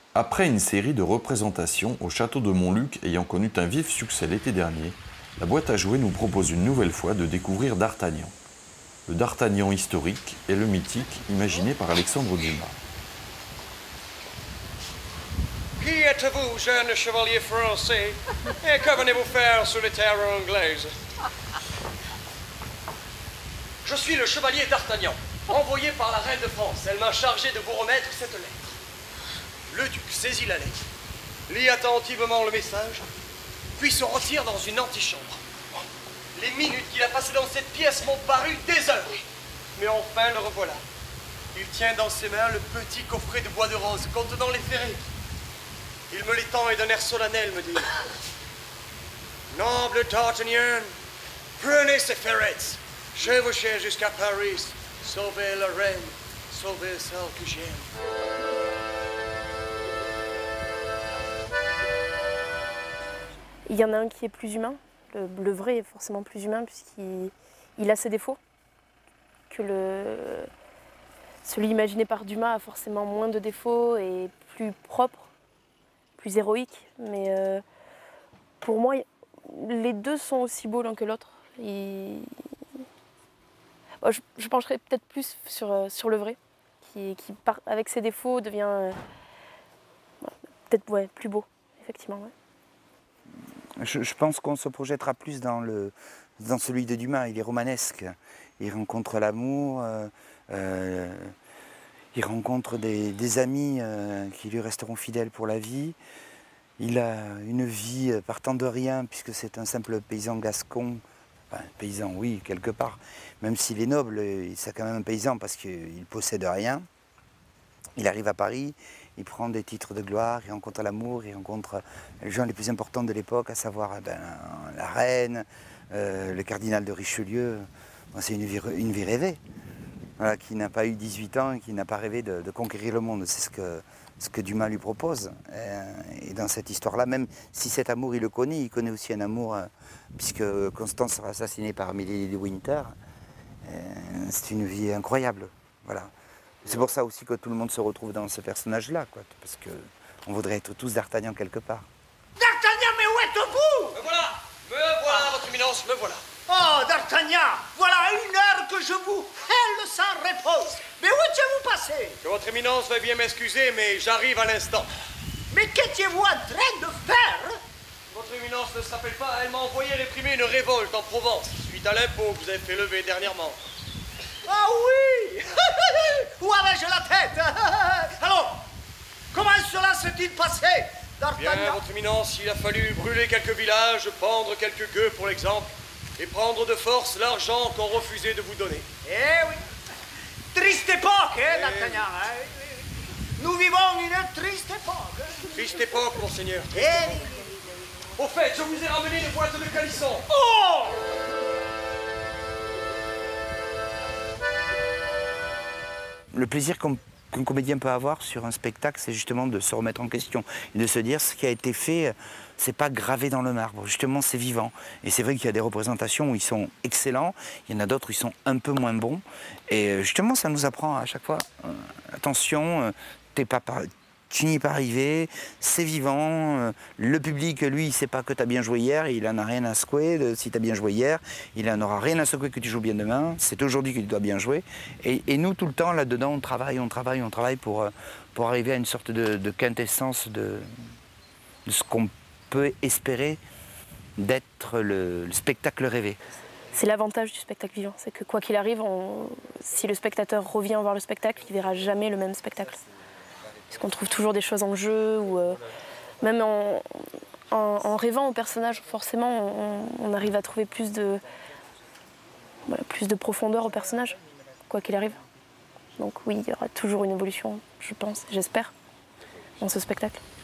Après une série de représentations au château de Montluc ayant connu un vif succès l'été dernier, la boîte à jouets nous propose une nouvelle fois de découvrir D'Artagnan. Le D'Artagnan historique et le mythique imaginé par Alexandre Dumas. Qui êtes-vous, jeune chevalier français? Et que venez-vous faire sur les terres anglaises? Je suis le chevalier D'Artagnan, envoyé par la reine de France. Elle m'a chargé de vous remettre cette lettre. Le duc saisit la lettre, lit attentivement le message, puis se retire dans une antichambre. Les minutes qu'il a passées dans cette pièce m'ont paru des heures. Mais enfin, le revoilà. Il tient dans ses mains le petit coffret de bois de rose contenant les ferrets. Il me l'étend et d'un air solennel me dit: Noble D'Artagnan, prenez ces ferrets, chevauchez jusqu'à Paris, sauvez la reine, sauvez celle que j'aime. Il y en a un qui est plus humain. Le vrai est forcément plus humain puisqu'il a ses défauts. Celui imaginé par Dumas a forcément moins de défauts et plus propre, plus héroïque. Mais pour moi, les deux sont aussi beaux l'un que l'autre. Je pencherais peut-être plus sur le vrai, qui avec ses défauts devient peut-être plus beau, effectivement. Ouais. Je pense qu'on se projettera plus dans celui de Dumas. Il est romanesque. Il rencontre l'amour, il rencontre des amis qui lui resteront fidèles pour la vie. Il a une vie partant de rien, puisque c'est un simple paysan gascon. Enfin, paysan, oui, quelque part. Même s'il est noble, c'est quand même un paysan parce qu'il ne possède rien. Il arrive à Paris, il prend des titres de gloire, il rencontre l'amour, il rencontre les gens les plus importants de l'époque, à savoir la reine, le cardinal de Richelieu. C'est une vie rêvée, voilà, qui n'a pas eu 18 ans et qui n'a pas rêvé de conquérir le monde. C'est ce que Dumas lui propose. Et dans cette histoire-là, même si cet amour, il le connaît, il connaît aussi un amour, puisque Constance sera assassinée par Milady de Winter. C'est une vie incroyable, voilà. C'est pour ça aussi que tout le monde se retrouve dans ce personnage-là, quoi, parce qu'on voudrait être tous D'Artagnan quelque part. D'Artagnan, mais où êtes-vous? Me voilà, votre éminence, me voilà. Oh, D'Artagnan, voilà une heure que je vous hèle sans repose. Mais où étiez-vous passé? Que votre éminence veuille bien m'excuser, mais j'arrive à l'instant. Mais qu'étiez-vous en train de faire? Votre éminence ne se rappelle pas, elle m'a envoyé réprimer une révolte en Provence, suite à l'impôt que vous avez fait lever dernièrement. Ah oui. Où avais-je la tête? Alors, comment cela s'est-il passé, D'Artagnan? Bien, votre éminence, il a fallu brûler quelques villages, pendre quelques gueux pour l'exemple, et prendre de force l'argent qu'on refusait de vous donner. Eh oui. Triste époque, hein, D'Artagnan. Nous vivons une triste époque. Triste époque, monseigneur. Eh oui. Au fait, je vous ai ramené une boîte de calissons. Oh! Le plaisir qu'un comédien peut avoir sur un spectacle, c'est justement de se remettre en question et de se dire ce qui a été fait, c'est pas gravé dans le marbre. Justement, c'est vivant. Et c'est vrai qu'il y a des représentations où ils sont excellents, il y en a d'autres où ils sont un peu moins bons. Et justement, ça nous apprend à chaque fois, attention, tu n'y es pas arrivé, c'est vivant, le public, lui, il ne sait pas que tu as bien joué hier, il n'en a rien à secouer si tu as bien joué hier, il n'en aura rien à secouer que tu joues bien demain, c'est aujourd'hui que tu dois bien jouer. Et nous, tout le temps, là-dedans, on travaille pour arriver à une sorte de quintessence de ce qu'on peut espérer d'être le spectacle rêvé. C'est l'avantage du spectacle vivant, c'est que quoi qu'il arrive, si le spectateur revient voir le spectacle, il ne verra jamais le même spectacle. Puisqu'on trouve toujours des choses en jeu, ou même en rêvant au personnage, forcément, on arrive à trouver plus de profondeur au personnage, quoi qu'il arrive. Donc oui, il y aura toujours une évolution, je pense, j'espère, dans ce spectacle.